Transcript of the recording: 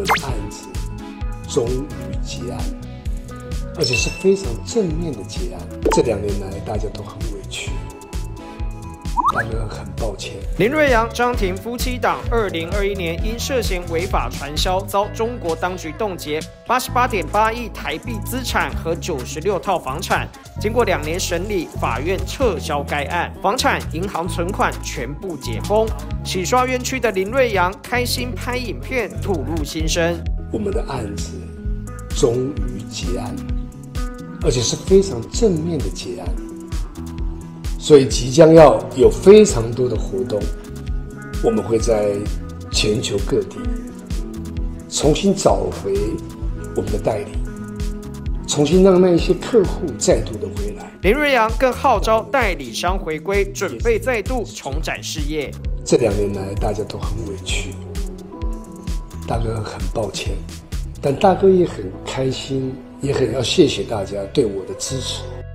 们的案子终于结案，而且是非常正面的结案。这2年来，大家都很委屈，大哥很抱歉。 林瑞阳、张庭夫妻档2021年因涉嫌违法传销遭中国当局冻结88.8亿台币资产和96套房产。经过2年审理，法院撤销该案，房产、银行存款全部解封。洗刷冤屈的林瑞阳开心拍影片吐露心声： 我们的案子终于结案，而且是非常正面的结案。所以即将要有非常多的活动，我们会在全球各地重新找回我们的代理，重新让那些客户再度的回来。 林瑞阳更号召代理商回归，准备再度重展事业。 这2年来，大家都很委屈，大哥很抱歉，但大哥也很开心，也很要谢谢大家对我的支持。